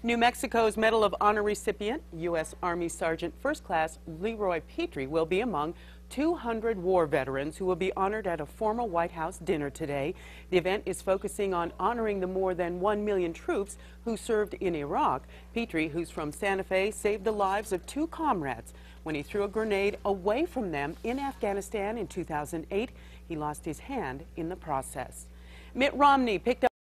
New Mexico's Medal of Honor recipient, U.S. Army Sergeant First Class Leroy Petry, will be among 200 war veterans who will be honored at a formal White House dinner today. The event is focusing on honoring the more than 1 million troops who served in Iraq. Petry, who's from Santa Fe, saved the lives of 2 comrades when he threw a grenade away from them in Afghanistan in 2008. He lost his hand in the process. Mitt Romney picked up